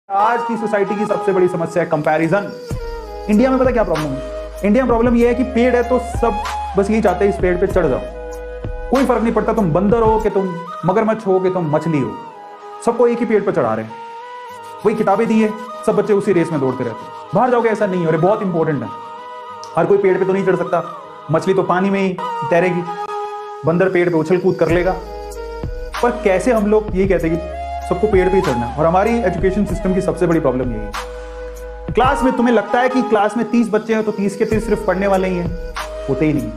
आज की सोसाइटी की सबसे बड़ी समस्या है कंपैरिजन। इंडिया में पता क्या प्रॉब्लम है? इंडिया में प्रॉब्लम यह है कि पेड़ है तो सब बस यही चाहते हैं इस पेड़ पे चढ़ जाओ। कोई फर्क नहीं पड़ता तुम बंदर हो कि तुम मगरमच्छ हो कि तुम मछली हो, सबको एक ही पेड़ पर चढ़ा रहे हैं। वही किताबें दी है, सब बच्चे उसी रेस में दौड़ते रहते हैं। बाहर जाओगे ऐसा नहीं हो रहा, बहुत इंपॉर्टेंट है। हर कोई पेड़ पे तो नहीं चढ़ सकता। मछली तो पानी में ही तैरेगी, बंदर पेड़ पे उछल कूद कर लेगा। पर कैसे हम लोग ये कहते हैं कि सबको पेड़ पे ही चढ़ना, और हमारी एजुकेशन सिस्टम की सबसे बड़ी प्रॉब्लम यही है। क्लास में तुम्हें लगता है कि क्लास में 30 बच्चे हैं तो 30 के 30 सिर्फ पढ़ने वाले ही हैं, होते ही नहीं।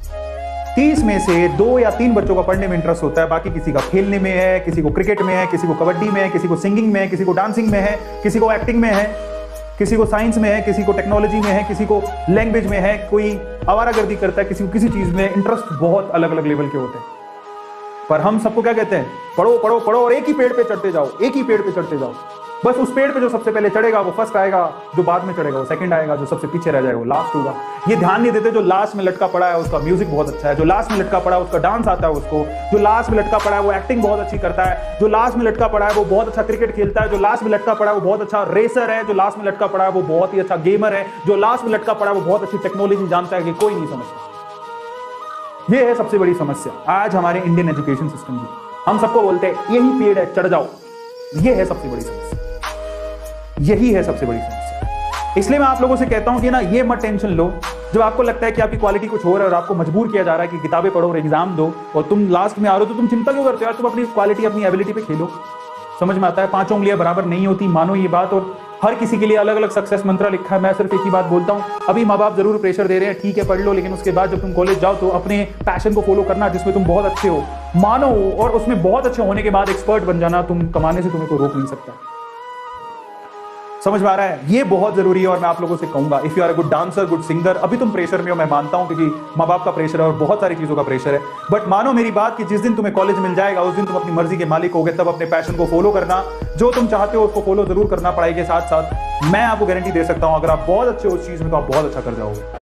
30 में से 2 या 3 बच्चों का पढ़ने में इंटरेस्ट होता है, बाकी किसी का खेलने में है, किसी को क्रिकेट में है, किसी को कबड्डी में है, किसी को सिंगिंग में है, किसी को डांसिंग में है, किसी को एक्टिंग में है, किसी को साइंस में है, किसी को टेक्नोलॉजी में है, किसी को लैंग्वेज में है, कोई आवारागर्दी करता है, किसी को किसी चीज में इंटरेस्ट बहुत अलग अलग लेवल के होते हैं। पर हम सबको क्या कहते हैं? पढ़ो पढ़ो पढ़ो और एक ही पेड़ पे चढ़ते जाओ, एक ही पेड़ पे चढ़ते जाओ। बस उस पेड़ पे जो सबसे पहले चढ़ेगा वो फर्स्ट आएगा, जो बाद में चढ़ेगा वो सेकंड आएगा, जो सबसे पीछे रह जाएगा वो लास्ट होगा। ये ध्यान नहीं देते जो लास्ट में लटका पड़ा है उसका म्यूजिक बहुत अच्छा है, जो लास्ट में लटका पड़ा है उसका डांस आता है उसको, जो लास्ट में लटका पड़ा है वो एक्टिंग बहुत अच्छी करता है, जो लास्ट में लटका पड़ा है वो बहुत अच्छा क्रिकेट खेलता है, जो लास्ट में लटका पड़ा है वो बहुत अच्छा रेसर है, जो लास्ट में लटका पड़ा है वो बहुत ही अच्छा गेमर है, जो लास्ट में लटका पड़ा है वो बहुत अच्छी टेक्नोलॉजी जानता है कि कोई नहीं समझता। ये है सबसे बड़ी समस्या आज हमारे इंडियन एजुकेशन सिस्टम की। हम सबको बोलते हैं यही पेड़ है चढ़ जाओ, ये है सबसे बड़ी समस्या, यही है सबसे बड़ी समस्या। इसलिए मैं आप लोगों से कहता हूं कि ना ये मत टेंशन लो जब आपको लगता है कि आपकी क्वालिटी कुछ और है और आपको मजबूर किया जा रहा है कि किताबें पढ़ो और एग्जाम दो और तुम लास्ट में आ रहे हो, तो तुम चिंता क्यों करते हो यार? तुम अपनी क्वालिटी अपनी एबिलिटी पे खेलो। समझ में आता है 5 उंगलियां बराबर नहीं होती, मानो ये बात। और हर किसी के लिए अलग अलग सक्सेस मंत्र लिखा है। मैं सिर्फ एक ही बात बोलता हूं, अभी माँ बाप जरूर प्रेशर दे रहे हैं, ठीक है पढ़ लो, लेकिन उसके बाद जब तुम कॉलेज जाओ तो अपने पैशन को फॉलो करना जिसमें तुम बहुत अच्छे हो, मानो, और उसमें बहुत अच्छे होने के बाद एक्सपर्ट बन जाना। तुम कमाने से तुम्हें कोई रोक नहीं सकता। समझ में आ रहा है? ये बहुत जरूरी है। और मैं आप लोगों से कहूंगा, if you are a good dancer, good singer, अभी तुम प्रेशर में हो, मैं मानता हूं, क्योंकि माँ बाप का प्रेशर है और बहुत सारी चीजों का प्रेशर है। बट मानो मेरी बात कि जिस दिन तुम्हें कॉलेज मिल जाएगा उस दिन तुम अपनी मर्जी के मालिक होगे। तब अपने पैशन को फॉलो करना, जो तुम चाहते हो उसको फॉलो जरूर करना पढ़ाई के साथ साथ। मैं आपको गारंटी दे सकता हूं, अगर आप बहुत अच्छे हो उस चीज में तो आप बहुत अच्छा कर जाओगे।